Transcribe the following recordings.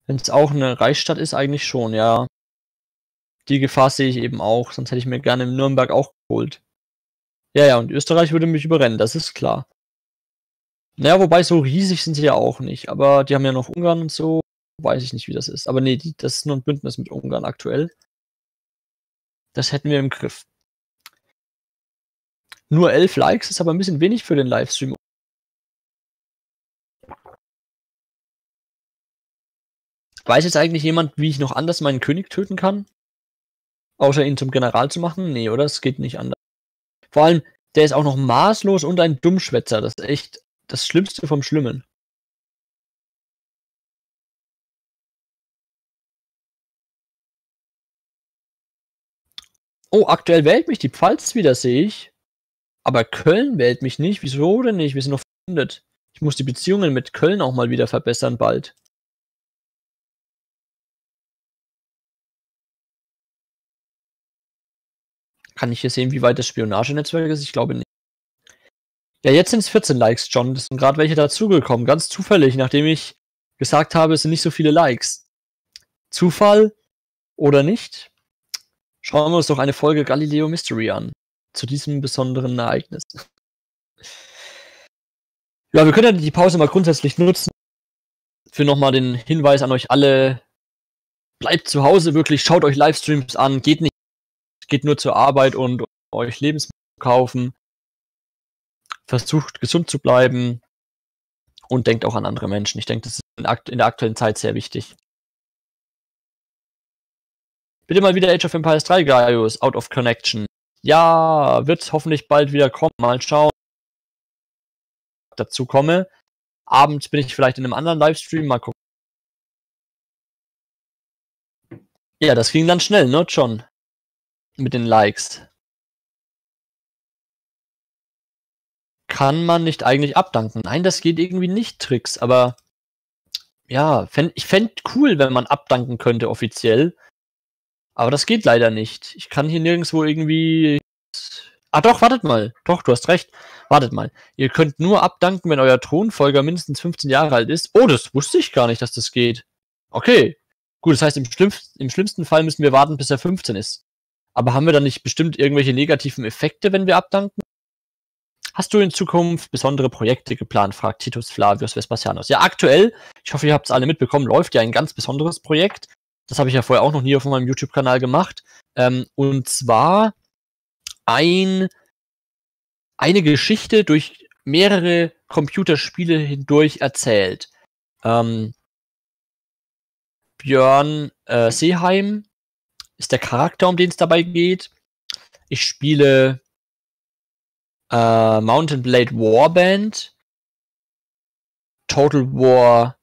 Wenn es auch eine Reichsstadt ist, eigentlich schon, ja. Die Gefahr sehe ich eben auch, sonst hätte ich mir gerne in Nürnberg auch geholt. Ja, ja, und Österreich würde mich überrennen, das ist klar. Naja, wobei so riesig sind sie ja auch nicht, aber die haben ja noch Ungarn und so, weiß ich nicht, wie das ist. Aber nee, das ist nur ein Bündnis mit Ungarn aktuell. Das hätten wir im Griff. Nur 11 Likes ist aber ein bisschen wenig für den Livestream. Weiß jetzt eigentlich jemand, wie ich noch anders meinen König töten kann? Außer ihn zum General zu machen? Nee, oder? Es geht nicht anders. Vor allem, der ist auch noch maßlos und ein Dummschwätzer. Das ist echt das Schlimmste vom Schlimmen. Oh, aktuell wählt mich die Pfalz wieder, sehe ich. Aber Köln wählt mich nicht. Wieso denn nicht? Wir sind noch verbündet. Ich muss die Beziehungen mit Köln auch mal wieder verbessern bald. Kann ich hier sehen, wie weit das Spionagenetzwerk ist? Ich glaube nicht. Ja, jetzt sind es 14 Likes, John. Das sind gerade welche dazugekommen. Ganz zufällig, nachdem ich gesagt habe, es sind nicht so viele Likes. Zufall oder nicht? Schauen wir uns doch eine Folge Galileo Mystery an. Zu diesem besonderen Ereignis. Ja, wir können ja die Pause mal grundsätzlich nutzen. Für nochmal den Hinweis an euch alle. Bleibt zu Hause wirklich, schaut euch Livestreams an. Geht nur zur Arbeit und euch Lebensmittel kaufen. Versucht gesund zu bleiben. Und denkt auch an andere Menschen. Ich denke, das ist in der aktuellen Zeit sehr wichtig. Bitte mal wieder Age of Empires 3, Gaius, out of connection. Ja, wird hoffentlich bald wieder kommen. Mal schauen, ob ich dazu komme. Abends bin ich vielleicht in einem anderen Livestream. Mal gucken. Ja, das ging dann schnell, ne, John? Mit den Likes. Kann man nicht eigentlich abdanken? Nein, das geht irgendwie nicht, Tricks. Aber ja, ich fände cool, wenn man abdanken könnte offiziell. Aber das geht leider nicht. Ich kann hier nirgendwo irgendwie... Ah doch, wartet mal. Doch, du hast recht. Wartet mal. Ihr könnt nur abdanken, wenn euer Thronfolger mindestens 15 Jahre alt ist. Oh, das wusste ich gar nicht, dass das geht. Okay. Gut, das heißt, im schlimmsten Fall müssen wir warten, bis er 15 ist. Aber haben wir dann nicht bestimmt irgendwelche negativen Effekte, wenn wir abdanken? Hast du in Zukunft besondere Projekte geplant? Fragt Titus Flavius Vespasianus. Ja, aktuell, ich hoffe, ihr habt es alle mitbekommen, läuft ja ein ganz besonderes Projekt. Das habe ich ja vorher auch noch nie auf meinem YouTube-Kanal gemacht. Und zwar eine Geschichte durch mehrere Computerspiele hindurch erzählt. Björn Seeheim ist der Charakter, um den es dabei geht. Ich spiele Mountain Blade Warband, Total War,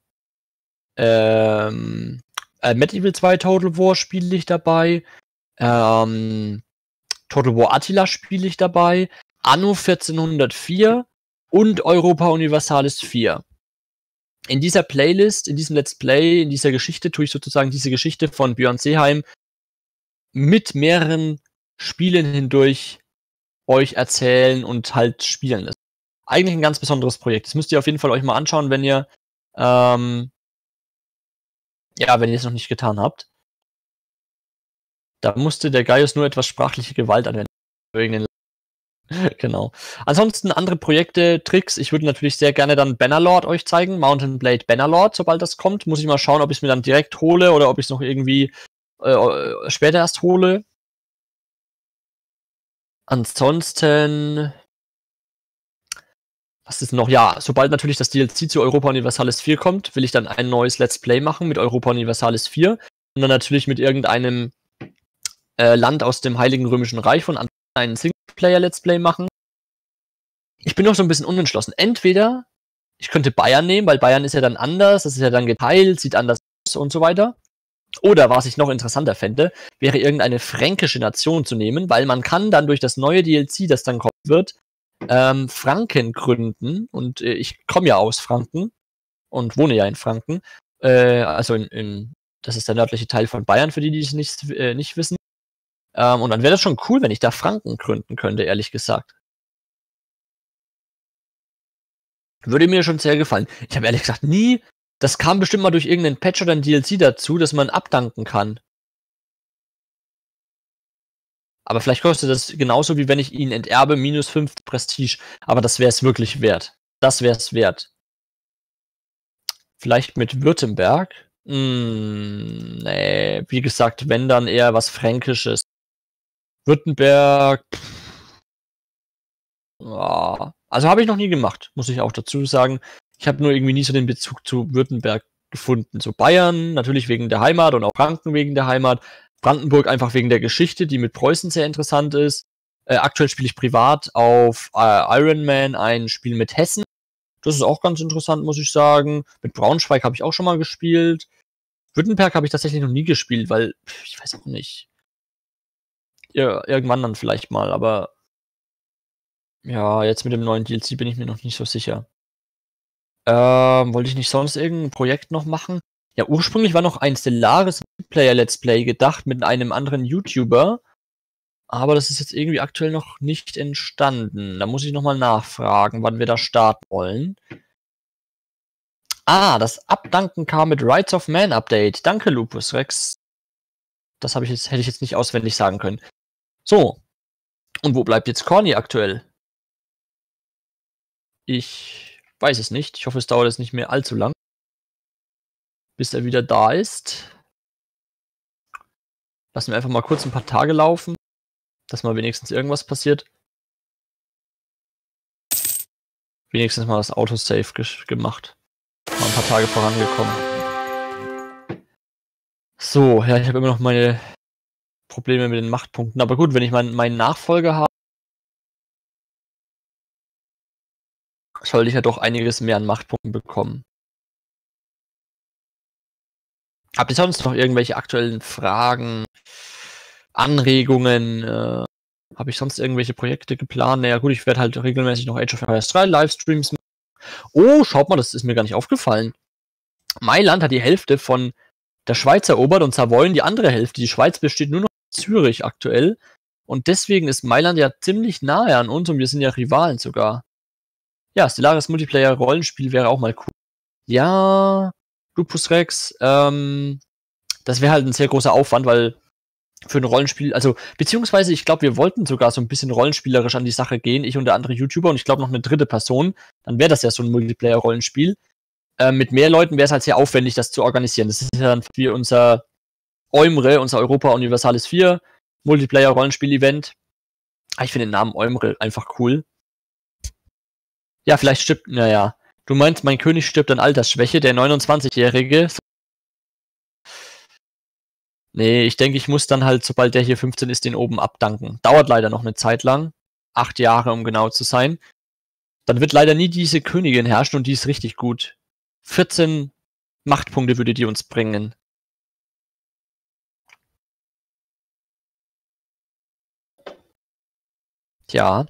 Medieval 2 Total War spiele ich dabei, Total War Attila spiele ich dabei, Anno 1404 und Europa Universalis 4. In dieser Playlist, in diesem Let's Play, in dieser Geschichte tue ich sozusagen diese Geschichte von Björn Seeheim mit mehreren Spielen hindurch euch erzählen und halt spielen lassen. Eigentlich ein ganz besonderes Projekt. Das müsst ihr auf jeden Fall euch mal anschauen, wenn ihr wenn ihr es noch nicht getan habt. Da musste der Gaius nur etwas sprachliche Gewalt anwenden. Genau. Ansonsten andere Projekte, Tricks. Ich würde natürlich sehr gerne dann Bannerlord euch zeigen. Mountain Blade Bannerlord, sobald das kommt. Muss ich mal schauen, ob ich es mir dann direkt hole oder ob ich es noch irgendwie später erst hole. Ansonsten... Was ist noch? Ja, sobald natürlich das DLC zu Europa Universalis 4 kommt, will ich dann ein neues Let's Play machen mit Europa Universalis 4 und dann natürlich mit irgendeinem Land aus dem Heiligen Römischen Reich von Anfang an einen Singleplayer-Let's Play machen. Ich bin noch so ein bisschen unentschlossen. Entweder ich könnte Bayern nehmen, weil Bayern ist ja dann anders, das ist ja dann geteilt, sieht anders aus und so weiter. Oder was ich noch interessanter fände, wäre irgendeine fränkische Nation zu nehmen, weil man kann dann durch das neue DLC, das dann kommen wird, Franken gründen. Und ich komme ja aus Franken und wohne ja in Franken. Also das ist der nördliche Teil von Bayern, für die es nicht wissen. Und dann wäre das schon cool, wenn ich da Franken gründen könnte, ehrlich gesagt. Würde mir schon sehr gefallen. Ich habe ehrlich gesagt nie Das kam bestimmt mal durch irgendeinen Patch oder ein DLC dazu, dass man abdanken kann. Aber vielleicht kostet das genauso, wie wenn ich ihn enterbe, minus 5 Prestige. Aber das wäre es wirklich wert. Das wäre es wert. Vielleicht mit Württemberg? Nee, wie gesagt, wenn dann eher was Fränkisches. Württemberg. Ja. Also habe ich noch nie gemacht, muss ich auch dazu sagen. Ich habe nur irgendwie nie so den Bezug zu Württemberg gefunden. So Bayern, natürlich wegen der Heimat und auch Franken wegen der Heimat. Brandenburg einfach wegen der Geschichte, die mit Preußen sehr interessant ist. Aktuell spiele ich privat auf Iron Man ein Spiel mit Hessen. Das ist auch ganz interessant, muss ich sagen. Mit Braunschweig habe ich auch schon mal gespielt. Württemberg habe ich tatsächlich noch nie gespielt, weil, ich weiß auch nicht. Ja, irgendwann dann vielleicht mal, aber ja, jetzt mit dem neuen DLC bin ich mir noch nicht so sicher. Wollte ich nicht sonst irgendein Projekt noch machen? Ja, ursprünglich war noch ein Stellaris Multiplayer Let's Play gedacht mit einem anderen YouTuber. Aber das ist jetzt irgendwie aktuell noch nicht entstanden. Da muss ich nochmal nachfragen, wann wir da starten wollen. Ah, das Abdanken kam mit Rights of Man Update. Danke, Lupus Rex. Das hätte ich jetzt nicht auswendig sagen können. So. Und wo bleibt jetzt Corny aktuell? Ich weiß es nicht. Ich hoffe, es dauert jetzt nicht mehr allzu lang, bis er wieder da ist. Lassen wir einfach mal kurz ein paar Tage laufen, dass mal wenigstens irgendwas passiert. Wenigstens mal das Autosave gemacht. Mal ein paar Tage vorangekommen. So, ja, ich habe immer noch meine Probleme mit den Machtpunkten. Aber gut, wenn ich meinen Nachfolger habe, sollte ich ja doch einiges mehr an Machtpunkten bekommen. Habt ihr sonst noch irgendwelche aktuellen Fragen, Anregungen? Habe ich sonst irgendwelche Projekte geplant? Naja gut, ich werde halt regelmäßig noch Age of Empires 3 Livestreams machen. Oh, schaut mal, das ist mir gar nicht aufgefallen. Mailand hat die Hälfte von der Schweiz erobert und Savoyen die andere Hälfte. Die Schweiz besteht nur noch aus Zürich aktuell. Und deswegen ist Mailand ja ziemlich nahe an uns und wir sind ja Rivalen sogar. Ja, Stellaris Multiplayer Rollenspiel wäre auch mal cool. Ja, Lupus Rex, das wäre halt ein sehr großer Aufwand, weil für ein Rollenspiel, also beziehungsweise ich glaube, wir wollten sogar so ein bisschen rollenspielerisch an die Sache gehen, ich und der andere YouTuber und ich glaube noch eine dritte Person, dann wäre das ja so ein Multiplayer-Rollenspiel. Mit mehr Leuten wäre es halt sehr aufwendig, das zu organisieren. Das ist ja dann wie unser Eumre, unser Europa Universalis 4 Multiplayer-Rollenspiel-Event. Ich finde den Namen Eumre einfach cool. Ja, vielleicht stirbt, naja. Du meinst, mein König stirbt an Altersschwäche, der 29-Jährige. Nee, ich denke, ich muss dann halt, sobald der hier 15 ist, den oben abdanken. Dauert leider noch eine Zeit lang. 8 Jahre, um genau zu sein. Dann wird leider nie diese Königin herrschen und die ist richtig gut. 14 Machtpunkte würde die uns bringen. Tja.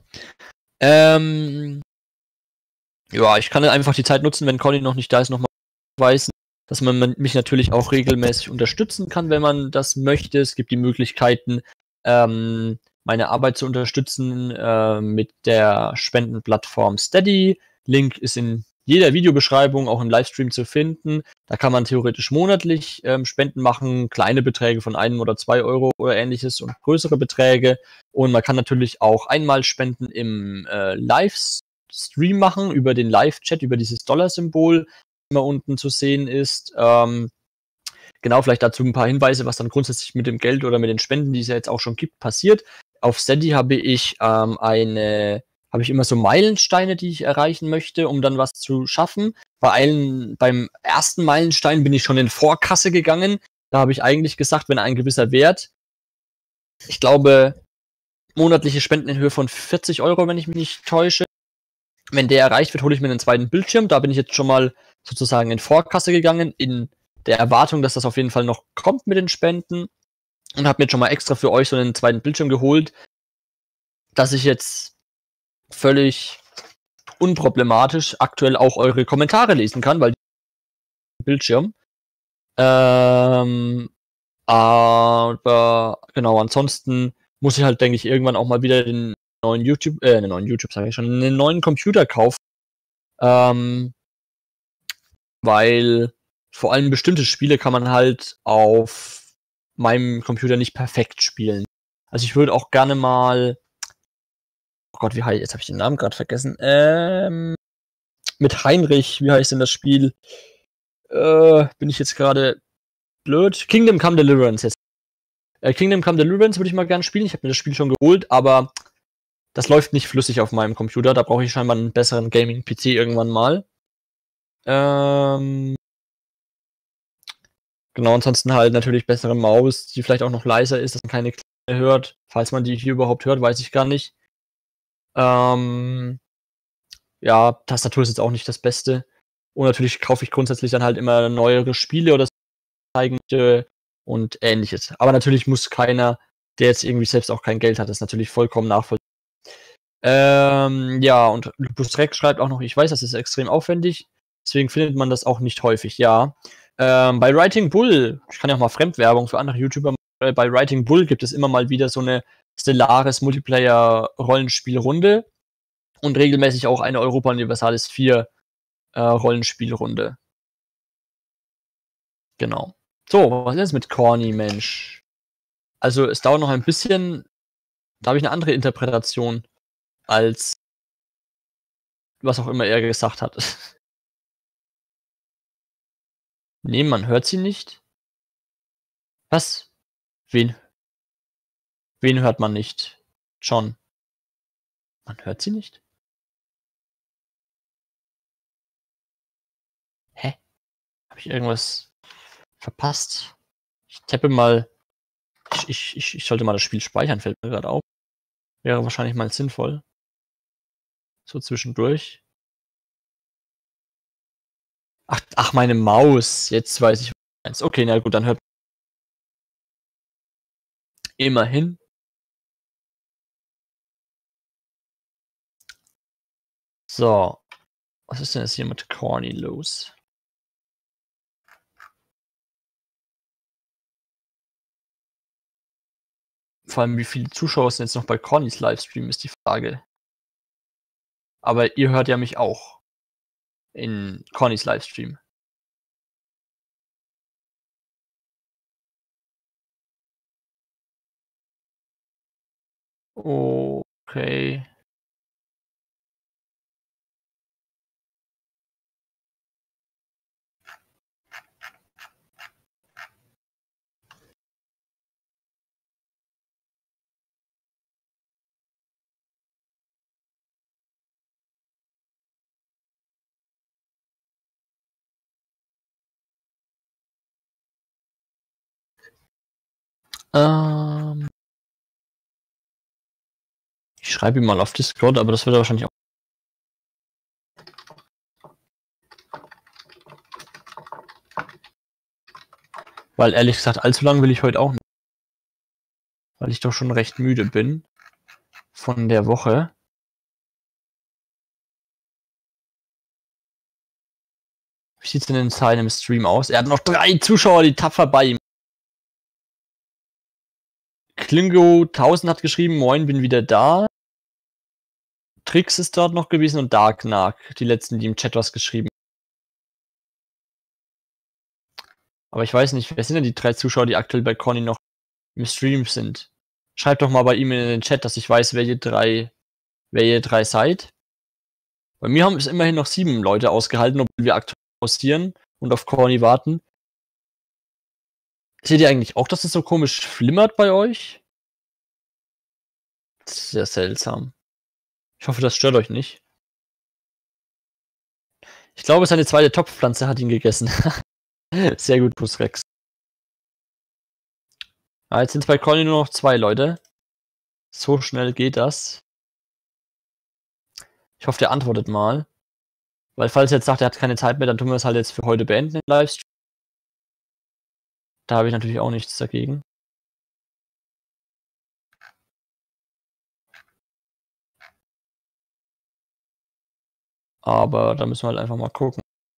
Ja, ich kann einfach die Zeit nutzen, wenn Conny noch nicht da ist, nochmal weisen, dass man mich natürlich auch regelmäßig unterstützen kann, wenn man das möchte. Es gibt die Möglichkeiten, meine Arbeit zu unterstützen mit der Spendenplattform Steady. Link ist in jeder Videobeschreibung, auch im Livestream zu finden. Da kann man theoretisch monatlich Spenden machen, kleine Beträge von 1 oder 2 Euro oder ähnliches und größere Beträge. Und man kann natürlich auch einmal Spenden im Livestream machen, über den Live-Chat, über dieses Dollar-Symbol, das immer unten zu sehen ist. Genau, vielleicht dazu ein paar Hinweise, was dann grundsätzlich mit dem Geld oder mit den Spenden, die es ja jetzt auch schon gibt, passiert. Auf Steady habe ich immer so Meilensteine, die ich erreichen möchte, um dann was zu schaffen. Beim ersten Meilenstein bin ich schon in Vorkasse gegangen. Da habe ich eigentlich gesagt, wenn ein gewisser Wert, ich glaube, monatliche Spenden in Höhe von 40 Euro, wenn ich mich nicht täusche, wenn der erreicht wird, hole ich mir einen zweiten Bildschirm. Da bin ich jetzt schon mal sozusagen in Vorkasse gegangen, in der Erwartung, dass das auf jeden Fall noch kommt mit den Spenden. Und habe mir jetzt schon mal extra für euch so einen zweiten Bildschirm geholt, dass ich jetzt völlig unproblematisch aktuell auch eure Kommentare lesen kann, weil Bildschirm. Aber genau, ansonsten muss ich halt, denke ich, irgendwann auch mal wieder einen neuen YouTube, sage ich schon, einen neuen Computer kaufen. weil vor allem bestimmte Spiele kann man halt auf meinem Computer nicht perfekt spielen. Also ich würde auch gerne mal, oh Gott, wie heißt, jetzt habe ich den Namen gerade vergessen, mit Heinrich, wie heißt denn das Spiel? Bin ich jetzt gerade blöd? Kingdom Come Deliverance jetzt. Kingdom Come Deliverance würde ich mal gerne spielen. Ich habe mir das Spiel schon geholt, aber das läuft nicht flüssig auf meinem Computer. Da brauche ich scheinbar einen besseren Gaming-PC irgendwann mal. Genau, ansonsten halt natürlich bessere Maus, die vielleicht auch noch leiser ist, dass man keine Klänge hört. Falls man die hier überhaupt hört, weiß ich gar nicht. Ja, Tastatur ist jetzt auch nicht das Beste. Und natürlich kaufe ich grundsätzlich dann halt immer neuere Spiele oder zeigen und ähnliches. Aber natürlich muss keiner, der jetzt irgendwie selbst auch kein Geld hat, das ist natürlich vollkommen nachvollziehbar. Ja, und Lupus Rex schreibt auch noch, ich weiß, das ist extrem aufwendig, deswegen findet man das auch nicht häufig, ja. Bei Writing Bull, ich kann ja auch mal Fremdwerbung für andere YouTuber machen, bei Writing Bull gibt es immer mal wieder so eine Stellaris Multiplayer-Rollenspielrunde und regelmäßig auch eine Europa Universalis 4 Rollenspielrunde. Genau. So, was ist jetzt mit Corny, Mensch? Also, es dauert noch ein bisschen, da habe ich eine andere Interpretation, als was auch immer er gesagt hat. Nee, man hört sie nicht. Was? Wen? Wen hört man nicht? John. Man hört sie nicht? Hä? Habe ich irgendwas verpasst? Ich tippe mal. Ich sollte mal das Spiel speichern, fällt mir gerade auf. Wäre wahrscheinlich mal sinnvoll. So zwischendurch. Ach, meine Maus. Jetzt weiß ich, was du meinst. Okay, na gut, dann hört immerhin. So. Was ist denn jetzt hier mit Corny los? Vor allem, wie viele Zuschauer sind jetzt noch bei Cornys Livestream, ist die Frage. Aber ihr hört ja mich auch in Cornys Livestream. Okay. Ich schreibe ihm mal auf Discord, aber das wird er wahrscheinlich auch. Weil ehrlich gesagt, allzu lang will ich heute auch nicht. Weil ich doch schon recht müde bin von der Woche. Wie sieht's denn in seinem Stream aus? Er hat noch 3 Zuschauer, die tapfer bei ihm. Klingo 1000 hat geschrieben, moin, bin wieder da. Trix ist dort noch gewesen und Darknark, die letzten, die im Chat was geschrieben. Aber ich weiß nicht, wer sind denn die 3 Zuschauer, die aktuell bei Conny noch im Stream sind? Schreibt doch mal bei ihm in den Chat, dass ich weiß, wer ihr 3 seid. Bei mir haben es immerhin noch 7 Leute ausgehalten, obwohl wir aktuell postieren und auf Corny warten. Seht ihr eigentlich auch, dass es so komisch flimmert bei euch? Sehr seltsam. Ich hoffe, das stört euch nicht. Ich glaube, seine zweite Topfpflanze hat ihn gegessen. Sehr gut, Pusrex. Ja, jetzt sind bei Conny nur noch 2 Leute. So schnell geht das. Ich hoffe, der antwortet mal. Weil falls er jetzt sagt, er hat keine Zeit mehr, dann tun wir es halt jetzt für heute beenden, den Livestream. Da habe ich natürlich auch nichts dagegen. Aber da müssen wir halt einfach mal gucken,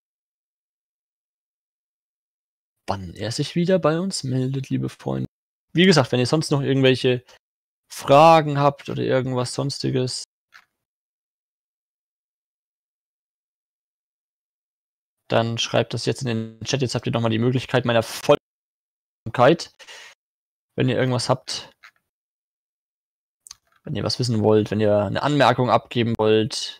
wann er sich wieder bei uns meldet, liebe Freunde. Wie gesagt, wenn ihr sonst noch irgendwelche Fragen habt oder irgendwas sonstiges, Dann schreibt das jetzt in den Chat. Jetzt habt ihr nochmal die Möglichkeit meiner Vollkommenheit. Wenn ihr irgendwas habt, wenn ihr was wissen wollt, wenn ihr eine Anmerkung abgeben wollt,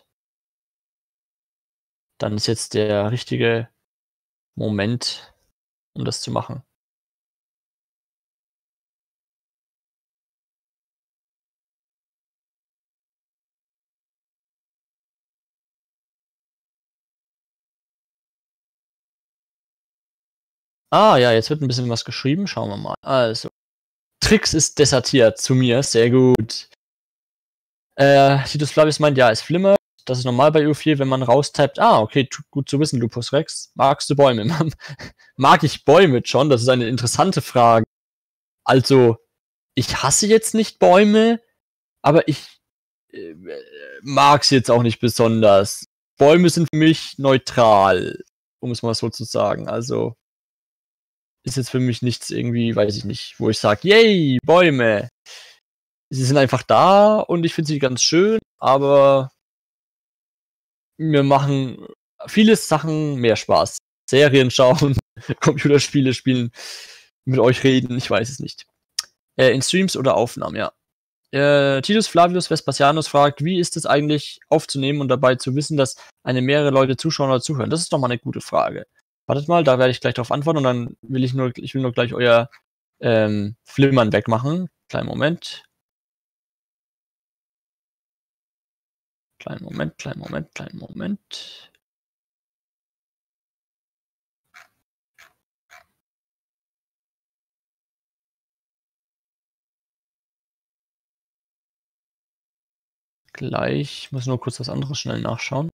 dann ist jetzt der richtige Moment, um das zu machen. Ah ja, jetzt wird ein bisschen was geschrieben. Schauen wir mal. Also, Trix ist desertiert zu mir. Sehr gut. Titus Flavius meint, ja, es flimmert. Das ist normal bei U4, wenn man raustappt. Ah, okay, gut zu wissen, Lupus Rex. Magst du Bäume? Mag ich Bäume, John? Das ist eine interessante Frage. Also, ich hasse jetzt nicht Bäume, aber ich mag es jetzt auch nicht besonders. Bäume sind für mich neutral, um es mal so zu sagen. Also, ist jetzt für mich nichts irgendwie, weiß ich nicht, wo ich sage, yay, Bäume. Sie sind einfach da und ich finde sie ganz schön, aber mir machen viele Sachen mehr Spaß. Serien schauen, Computerspiele spielen, mit euch reden, ich weiß es nicht. In Streams oder Aufnahmen, ja. Titus Flavius Vespasianus fragt, wie ist es eigentlich aufzunehmen und dabei zu wissen, dass eine mehrere Leute zuschauen oder zuhören? Das ist doch mal eine gute Frage. Wartet mal, da werde ich gleich drauf antworten und dann will ich will nur gleich euer Flimmern wegmachen. Kleinen Moment. Kleinen Moment. Gleich, ich muss nur kurz was anderes schnell nachschauen.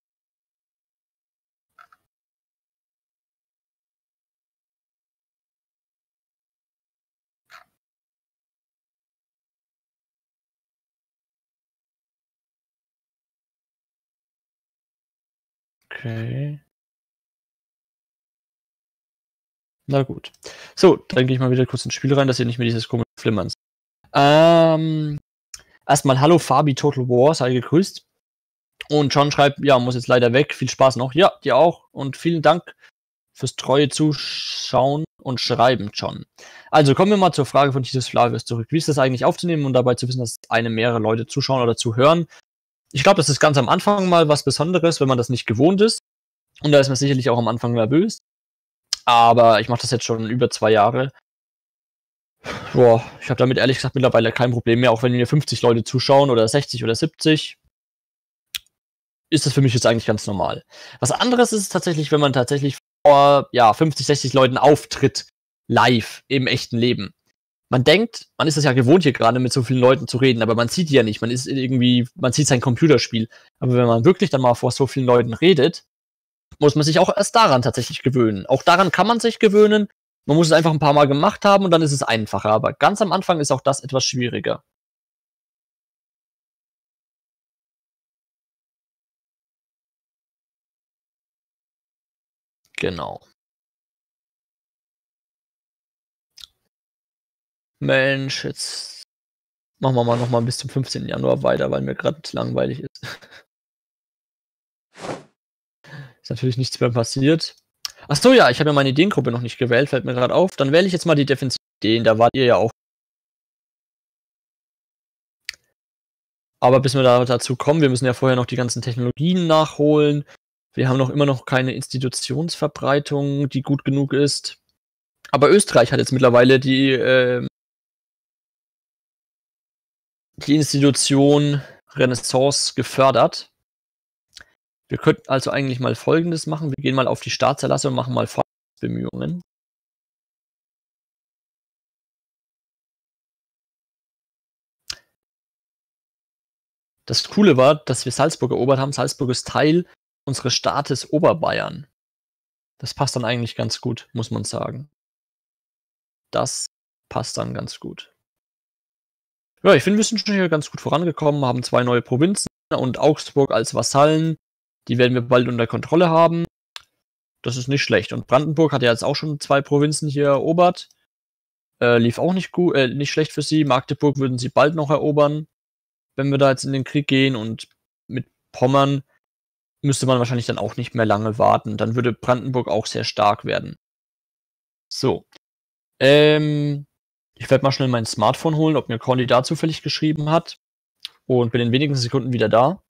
Okay. Na gut. So, dann gehe ich mal wieder kurz ins Spiel rein, dass ihr nicht mehr dieses komische Flimmern seht. Erstmal hallo Fabi Total War, sei gegrüßt. Und John schreibt, ja, muss jetzt leider weg. Viel Spaß noch. Ja, dir auch. Und vielen Dank fürs treue Zuschauen und Schreiben, John. Also kommen wir mal zur Frage von Titus Flavius zurück. Wie ist das eigentlich aufzunehmen und dabei zu wissen, dass mehrere Leute zuschauen oder zuhören? Ich glaube, das ist ganz am Anfang mal was Besonderes, wenn man das nicht gewohnt ist. Und da ist man sicherlich auch am Anfang nervös. Aber ich mache das jetzt schon über 2 Jahre. Boah, ich habe damit ehrlich gesagt mittlerweile kein Problem mehr, auch wenn mir 50 Leute zuschauen oder 60 oder 70. Ist das für mich jetzt eigentlich ganz normal. Was anderes ist es tatsächlich, wenn man tatsächlich vor 50, 60 Leuten auftritt, live, im echten Leben. Man denkt, man ist es ja gewohnt, hier gerade mit so vielen Leuten zu reden, aber man sieht die ja nicht. Man sieht sein Computerspiel. Aber wenn man wirklich dann mal vor so vielen Leuten redet, muss man sich auch erst daran tatsächlich gewöhnen. Auch daran kann man sich gewöhnen. Man muss es einfach ein paar Mal gemacht haben und dann ist es einfacher. Aber ganz am Anfang ist auch das etwas schwieriger. Genau. Mensch, jetzt machen wir mal noch mal bis zum 15. Januar weiter, weil mir gerade langweilig ist. Ist natürlich nichts mehr passiert. Achso, ja, ich habe ja meine Ideengruppe noch nicht gewählt, fällt mir gerade auf. Dann wähle ich jetzt mal die Defensiv-Ideen, da wart ihr ja auch. Aber bis wir dazu kommen, wir müssen ja vorher noch die ganzen Technologien nachholen. Wir haben immer noch keine Institutionsverbreitung, die gut genug ist. Aber Österreich hat jetzt mittlerweile die Institution Renaissance gefördert. Wir könnten also eigentlich mal Folgendes machen. Wir gehen mal auf die Staatserlasse und machen mal Bemühungen. Das Coole war, dass wir Salzburg erobert haben. Salzburg ist Teil unseres Staates Oberbayern. Das passt dann eigentlich ganz gut, muss man sagen. Das passt dann ganz gut. Ja, ich finde, wir sind schon hier ganz gut vorangekommen, haben 2 neue Provinzen und Augsburg als Vasallen. Die werden wir bald unter Kontrolle haben. Das ist nicht schlecht. Und Brandenburg hat ja jetzt auch schon 2 Provinzen hier erobert. Lief auch nicht schlecht für sie. Magdeburg würden sie bald noch erobern, wenn wir da jetzt in den Krieg gehen. Und mit Pommern müsste man wahrscheinlich dann auch nicht mehr lange warten. Dann würde Brandenburg auch sehr stark werden. So. Ich werde mal schnell mein Smartphone holen, ob mir Conny da zufällig geschrieben hat. Und bin in wenigen Sekunden wieder da.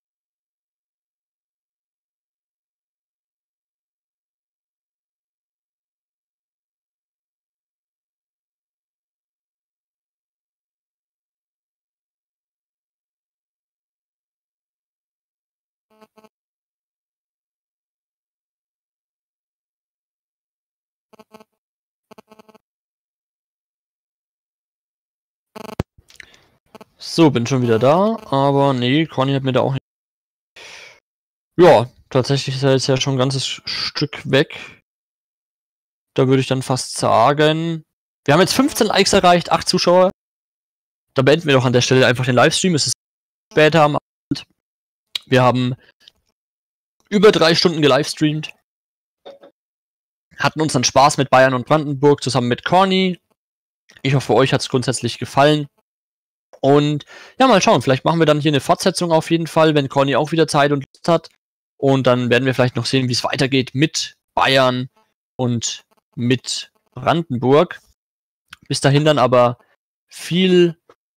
So, bin schon wieder da, aber nee, Conny hat mir da auch nicht. Ja, tatsächlich ist er jetzt ja schon ein ganzes Stück weg. Da würde ich dann fast sagen, wir haben jetzt 15 Likes erreicht, 8 Zuschauer. Da beenden wir doch an der Stelle einfach den Livestream. Es ist später am Abend. Wir haben über 3 Stunden gelivestreamt. Hatten unseren Spaß mit Bayern und Brandenburg zusammen mit Conny. Ich hoffe, euch hat es grundsätzlich gefallen. Und ja, mal schauen. Vielleicht machen wir dann hier eine Fortsetzung auf jeden Fall, wenn Conny auch wieder Zeit und Lust hat. Und dann werden wir vielleicht noch sehen, wie es weitergeht mit Bayern und mit Brandenburg. Bis dahin dann aber viel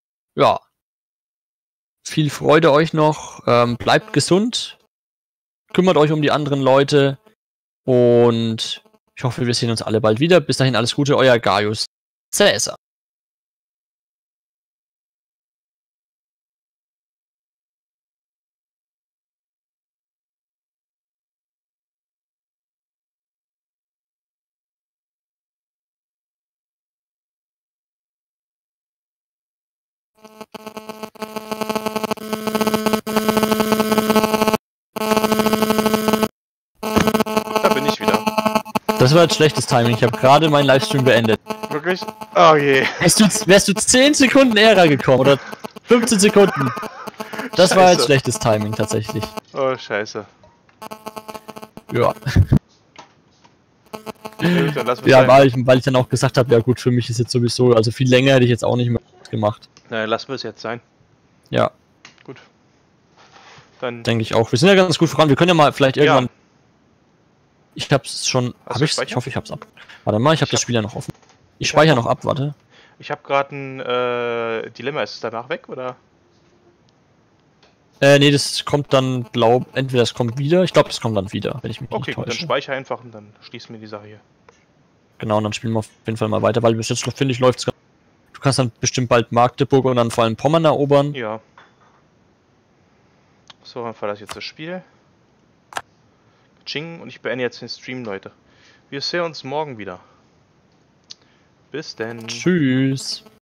Freude euch noch. Bleibt gesund. Kümmert euch um die anderen Leute. Und ich hoffe, wir sehen uns alle bald wieder. Bis dahin alles Gute, euer Gaius Caesar. Da bin ich wieder. Das war jetzt schlechtes Timing. Ich habe gerade meinen Livestream beendet. Wirklich? Oh je. Wärst du 10 Sekunden eher gekommen oder 15 Sekunden? Das war jetzt schlechtes Timing tatsächlich. Oh, scheiße. Ja. Gut, dann lassen wir Ja, weil ich dann auch gesagt habe, ja gut, für mich ist jetzt sowieso, also viel länger hätte ich jetzt auch nicht mehr gemacht. Na, lassen wir es jetzt sein. Ja. Gut. Dann denke ich auch. Wir sind ja ganz gut voran. Wir können ja mal vielleicht irgendwann. Ja. Ich hab's schon. Hast Hab du ich's? Ich gespeichert? hoffe, ich hab's ab. Warte mal, ich habe das Spiel ja noch offen. Ich speichere noch ab, warte. Ich habe gerade ein Dilemma. Ist es danach weg oder? Nee, das kommt dann, entweder es kommt wieder. Ich glaube, das kommt dann wieder, wenn ich mich Okay, nicht gut, dann täusche. speichere einfach und dann schließen wir die Sache hier. Genau, und dann spielen wir auf jeden Fall mal weiter, weil bis jetzt, finde ich, läuft's ganz. Du kannst dann bestimmt bald Magdeburg und dann vor allem Pommern erobern. Ja. So, dann verlasse ich jetzt das Spiel. Ching, und ich beende jetzt den Stream, Leute. Wir sehen uns morgen wieder. Bis denn. Tschüss.